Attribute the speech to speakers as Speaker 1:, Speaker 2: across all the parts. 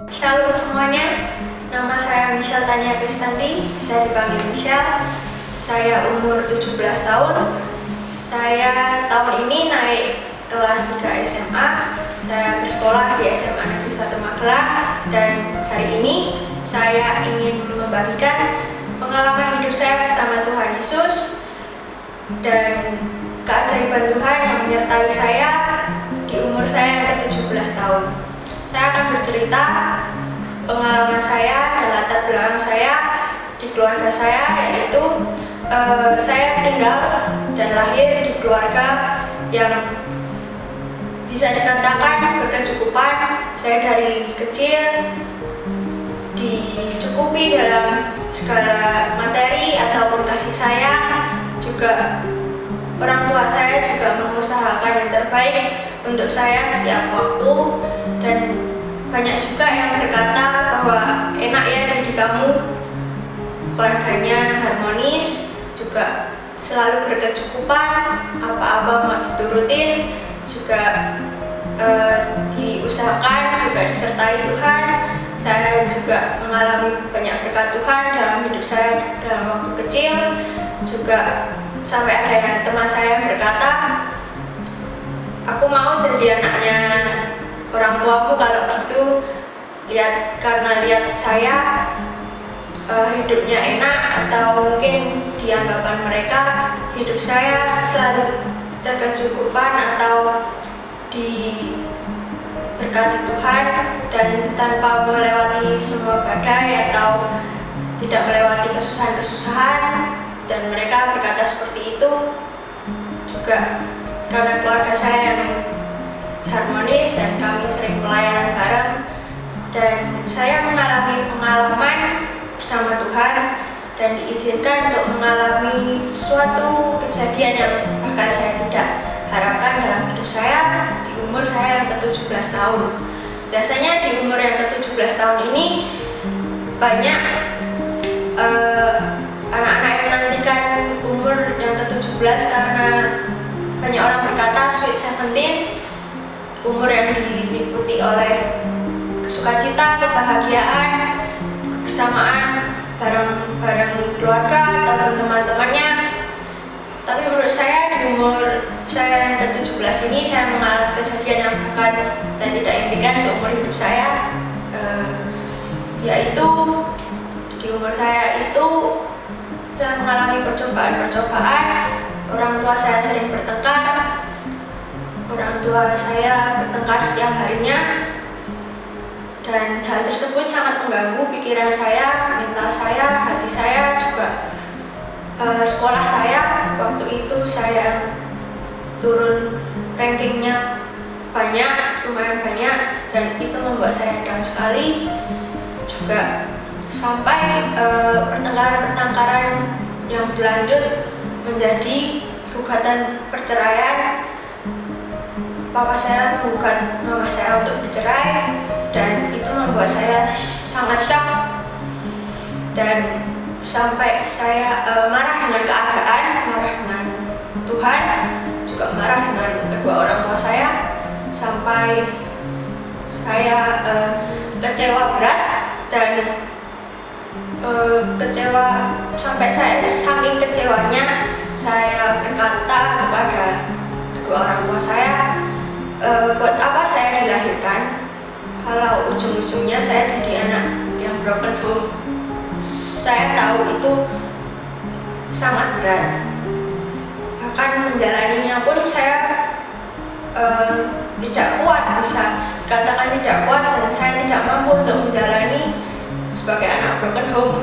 Speaker 1: Shalom semuanya, nama saya Michelle Tania Kristanti, saya dipanggil Michelle. Saya umur 17 tahun. Saya tahun ini naik kelas 3 SMA. Saya bersekolah di SMA Negeri 1 Magelang. Dan hari ini saya ingin membagikan pengalaman hidup saya bersama Tuhan Yesus dan keajaiban Tuhan yang menyertai saya di umur saya yang ke-17 tahun. Saya akan bercerita pengalaman saya dan latar belakang saya di keluarga saya, yaitu saya tinggal dan lahir di keluarga yang bisa dikatakan berkecukupan. Saya dari kecil dicukupi dalam segala materi ataupun kasih sayang. Juga orang tua saya juga mengusahakan yang terbaik untuk saya setiap waktu, dan banyak juga yang berkata bahwa enak ya jadi kamu, keluarganya harmonis, juga selalu berkecukupan, apa-apa mau diturutin, juga diusahakan, juga disertai Tuhan. Saya juga mengalami banyak berkat Tuhan dalam hidup saya dalam waktu kecil. Juga sampai ada yang teman saya berkata, aku mau jadi anaknya orang tuamu kalau gitu, karena lihat saya hidupnya enak, atau mungkin di anggapan mereka hidup saya selalu terkecukupan atau diberkati Tuhan dan tanpa melewati semua badai atau tidak melewati kesusahan-kesusahan, dan mereka berkata seperti itu. Juga karena keluarga saya yang harmonis dan kami sering pelayanan bareng, dan saya mengalami pengalaman bersama Tuhan dan diizinkan untuk mengalami suatu kejadian yang bahkan saya tidak harapkan dalam hidup saya di umur saya yang ke-17 tahun. Biasanya di umur yang ke-17 tahun ini banyak anak-anak yang menantikan umur yang ke-17 karena banyak orang berkata sweet 17, umur yang diliputi oleh sukacita, kebahagiaan, kebersamaan bareng keluarga ataupun teman-temannya. Tapi menurut saya di umur saya yang ke-17 ini saya mengalami kejadian yang bahkan saya tidak impikan seumur hidup saya, yaitu di umur saya itu saya mengalami percobaan-percobaan. Orang tua saya sering bertengkar. Orang tua saya bertengkar setiap harinya, dan hal tersebut sangat mengganggu pikiran saya, mental saya, hati saya, juga sekolah saya. Waktu itu saya turun rankingnya lumayan banyak, dan itu membuat saya down sekali. Juga sampai pertengkaran yang berlanjut menjadi gugatan perceraian. Papa saya menggugat mama saya untuk bercerai, dan itu membuat saya sangat shock, dan sampai saya marah dengan keadaan, marah dengan Tuhan, juga marah dengan kedua orang tua saya, sampai saya kecewa berat dan kecewa sampai saya saking kecewanya saya berkata kepada kedua orang tua saya, buat apa saya dilahirkan kalau ujung-ujungnya saya jadi anak yang broken home. Saya tahu itu sangat berat, bahkan menjalaninya pun saya tidak kuat, bisa dikatakan tidak kuat, dan saya tidak mampu untuk menjalani sebagai anak broken home.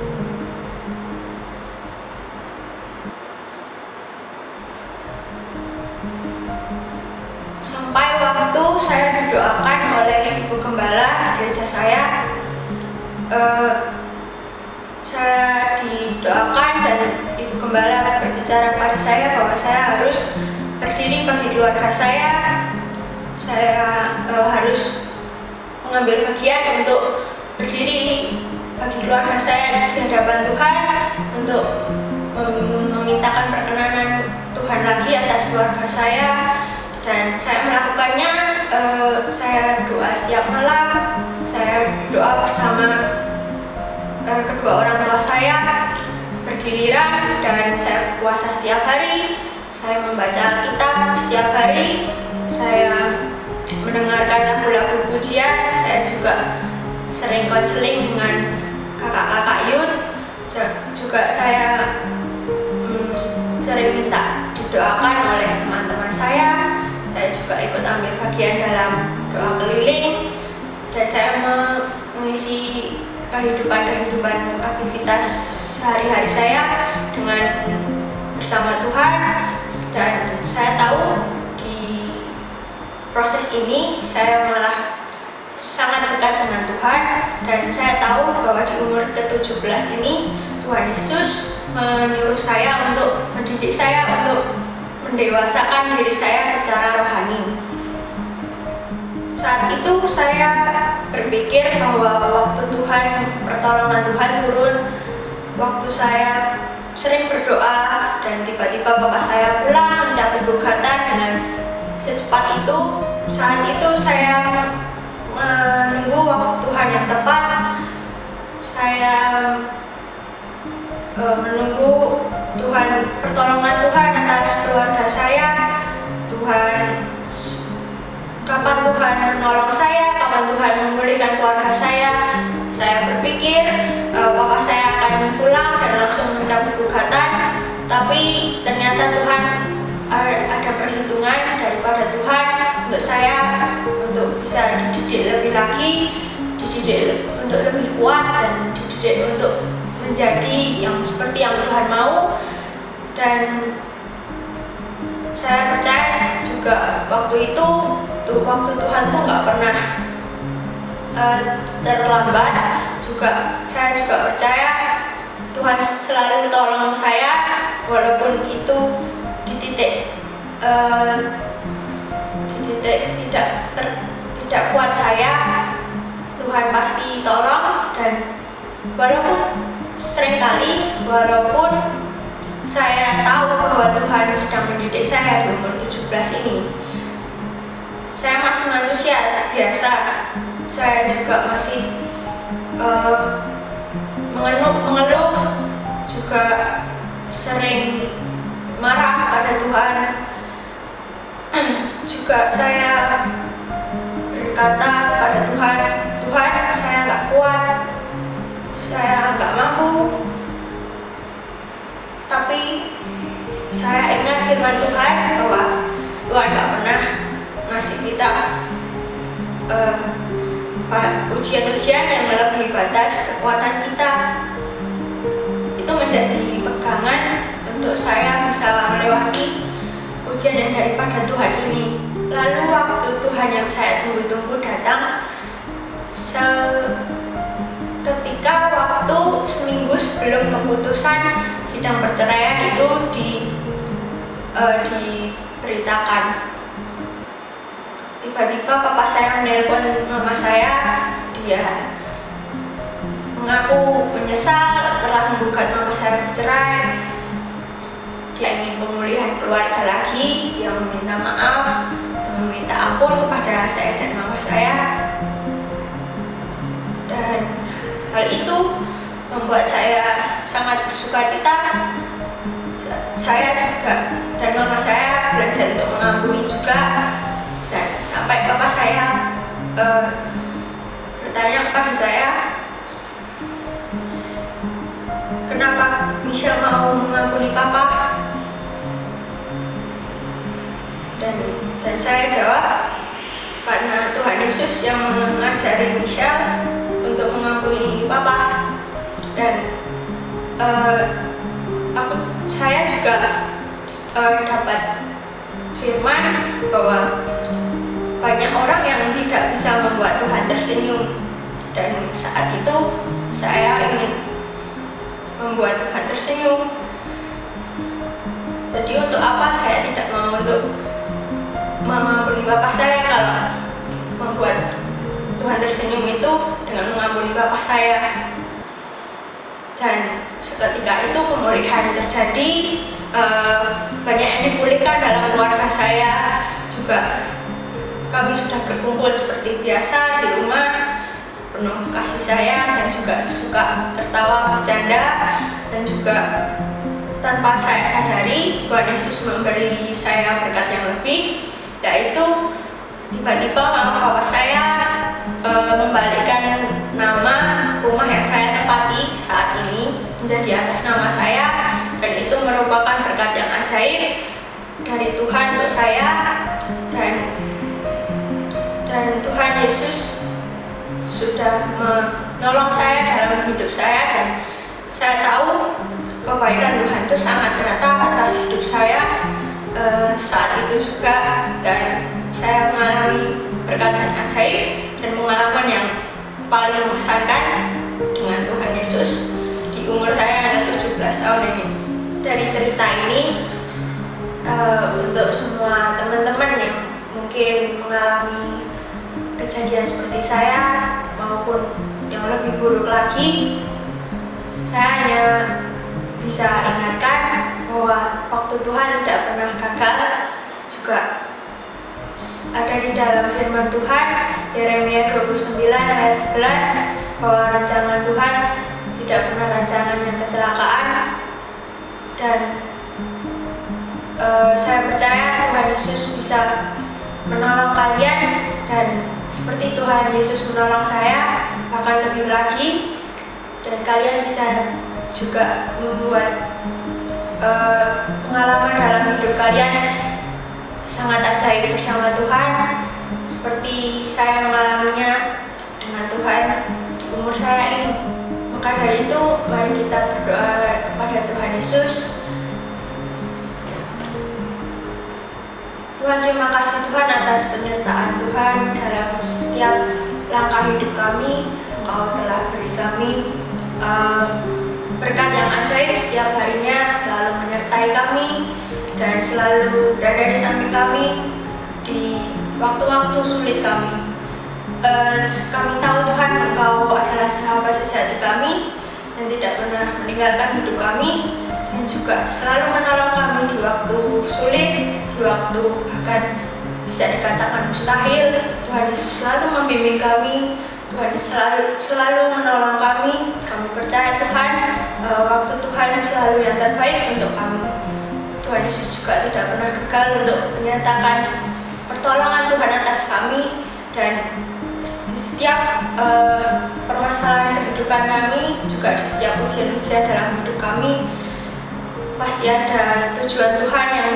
Speaker 1: Sampai waktu saya didoakan oleh Ibu Gembala di gereja saya didoakan, dan Ibu Gembala berbicara kepada saya bahwa saya harus berdiri bagi keluarga saya. Saya harus mengambil bagian untuk berdiri bagi keluarga saya di hadapan Tuhan, untuk memintakan perkenanan Tuhan lagi atas keluarga saya. Dan saya melakukannya saya doa setiap malam, saya doa bersama kedua orang tua saya bergiliran, dan saya puasa setiap hari, saya membaca Alkitab setiap hari, saya mendengarkan lagu-lagu pujian, saya juga sering konseling dengan kakak-kakak youth, juga saya sering minta didoakan oleh teman-teman saya juga ikut ambil bagian dalam doa keliling, dan saya mengisi kehidupan aktivitas sehari-hari saya dengan bersama Tuhan. Dan saya tahu di proses ini saya malah sangat dekat dengan Tuhan, dan saya tahu bahwa di umur ke-17 ini Tuhan Yesus menyuruh saya untuk mendidik saya untuk mendewasakan diri saya secara rohani. Saat itu saya berpikir bahwa waktu pertolongan Tuhan turun, waktu saya sering berdoa dan tiba-tiba bapak saya pulang mencabut gugatan dengan secepat itu. Saat itu saya menunggu waktu Tuhan yang tepat. Saya menunggu pertolongan Tuhan atas keluarga saya. Kapan Tuhan menolong saya, kapan Tuhan memulihkan keluarga saya. Saya berpikir papa saya akan pulang dan langsung mencabut gugatan, tapi ternyata Tuhan ada perhitungan daripada Tuhan untuk saya, untuk bisa dididik lebih lagi, dididik untuk lebih kuat, dan dididik untuk menjadi yang seperti yang Tuhan mau. Dan saya percaya juga waktu Tuhan tuh nggak pernah terlambat. Saya juga percaya Tuhan selalu tolong saya, walaupun itu di titik tidak kuat saya, Tuhan pasti tolong. Dan walaupun saya tahu bahwa Tuhan sedang mendidik saya di umur 17 ini, saya masih manusia biasa. Saya juga masih mengeluh, juga sering marah pada Tuhan. Juga saya berkata pada Tuhan, saya nggak kuat, saya nggak mampu. Tapi saya ingat firman Tuhan bahwa Tuhan nggak pernah ngasih kita ujian-ujian yang melebihi batas kekuatan kita. Itu menjadi pegangan untuk saya bisa melewati ujian yang daripada Tuhan ini. Lalu waktu Tuhan yang saya tunggu-tunggu datang, ketika waktu seminggu sebelum keputusan sidang perceraian itu diberitakan. Tiba-tiba papa saya menelpon mama saya. Dia mengaku menyesal telah menggugat mama saya bercerai. Dia ingin pemulihan keluarga lagi. Dia meminta maaf, meminta ampun kepada saya dan mama saya. Dan hal itu membuat saya sangat bersukacita. Saya juga dan mama saya belajar untuk mengampuni juga. Dan sampai papa saya bertanya kepada saya, kenapa Michelle mau mengampuni papa? Dan saya jawab, karena Tuhan Yesus yang mengajari Michelle untuk mengampuni papa. Dan saya juga dapat firman bahwa banyak orang yang tidak bisa membuat Tuhan tersenyum, dan saat itu saya ingin membuat Tuhan tersenyum. Jadi untuk apa saya tidak mau untuk mengampuni bapak saya kalau membuat Tuhan tersenyum itu dengan mengampuni bapak saya. Dan seketika itu pemulihan terjadi, banyak yang dipulihkan dalam keluarga saya. Juga kami sudah berkumpul seperti biasa di rumah, penuh kasih sayang dan juga suka tertawa bercanda, dan juga tanpa saya sadari Tuhan Yesus memberi saya berkat yang lebih, yaitu tiba-tiba mama papa saya membalikkan nama rumah yang saya tempati saat ini menjadi atas nama saya, dan itu merupakan berkat yang ajaib dari Tuhan untuk saya, dan Tuhan Yesus sudah menolong saya dalam hidup saya, dan saya tahu kebaikan Tuhan itu sangat nyata atas hidup saya saat itu juga, dan saya mengalami berkat yang ajaib dan pengalaman yang paling mengesankan dengan Tuhan Yesus di umur saya yang 17 tahun ini. Dari cerita ini, untuk semua teman-teman yang mungkin mengalami kejadian seperti saya maupun yang lebih buruk lagi, saya hanya bisa ingatkan bahwa waktu Tuhan tidak pernah gagal. Juga ada di dalam firman Tuhan Yeremia 29 ayat 11 bahwa rancangan Tuhan tidak pernah rancangan yang kecelakaan, dan saya percaya Tuhan Yesus bisa menolong kalian, dan seperti Tuhan Yesus menolong saya bahkan lebih lagi, dan kalian bisa juga membuat pengalaman dalam hidup kalian sangat ajaib bersama Tuhan seperti saya mengalaminya dengan Tuhan di umur saya ini. Maka dari itu, mari kita berdoa kepada Tuhan Yesus. Tuhan, terima kasih Tuhan atas penyertaan Tuhan dalam setiap langkah hidup kami. Engkau telah beri kami berkat yang ajaib setiap harinya, selalu menyertai kami dan selalu berada di samping kami di waktu-waktu sulit kami. Kami tahu Tuhan, Engkau adalah sahabat sejati kami yang tidak pernah meninggalkan hidup kami, dan juga selalu menolong kami di waktu sulit, di waktu bahkan bisa dikatakan mustahil. Tuhan Yesus selalu membimbing kami, Tuhan selalu menolong kami. Kami percaya Tuhan, waktu Tuhan selalu yang terbaik untuk kami. Tuhan Yesus juga tidak pernah gagal untuk menyatakan pertolongan Tuhan atas kami, dan di setiap permasalahan kehidupan kami, juga di setiap ujian-ujian dalam hidup kami, pasti ada tujuan Tuhan yang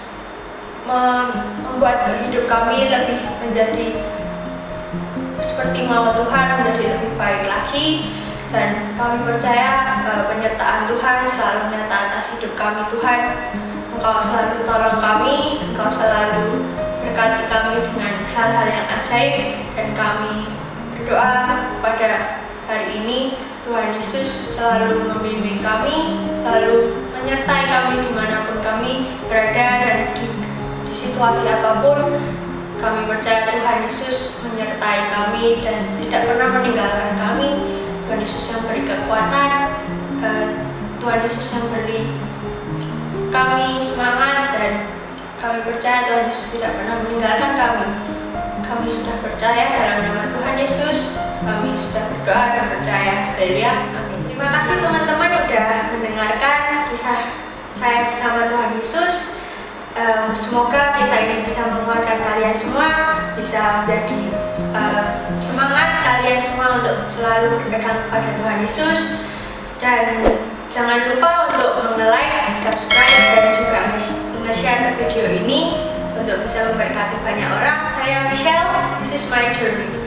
Speaker 1: membuat hidup kami lebih menjadi seperti mau Tuhan, menjadi lebih baik lagi. Dan kami percaya penyertaan Tuhan selalu nyata atas hidup kami. Tuhan, Engkau selalu tolong kami, Engkau selalu berkati kami dengan hal-hal yang ajaib, dan kami berdoa pada hari ini Tuhan Yesus selalu membimbing kami, selalu menyertai kami dimanapun kami berada, dan di situasi apapun. Kami percaya Tuhan Yesus menyertai kami dan tidak pernah meninggalkan kami. Tuhan Yesus yang beri kekuatan, Tuhan Yesus yang beri kami semangat, dan kami percaya Tuhan Yesus tidak pernah meninggalkan kami. Kami sudah percaya dalam nama Tuhan Yesus, kami sudah berdoa dan percaya. Haleluya, amin. Terima kasih teman-teman sudah mendengarkan kisah saya bersama Tuhan Yesus. Semoga kisah ini bisa menguatkan kalian semua, bisa menjadi semangat kalian semua untuk selalu berpegang kepada Tuhan Yesus. Dan jangan lupa untuk like, subscribe, dan juga nge-share video ini untuk bisa memberkati banyak orang. Saya Michelle, this is my journey.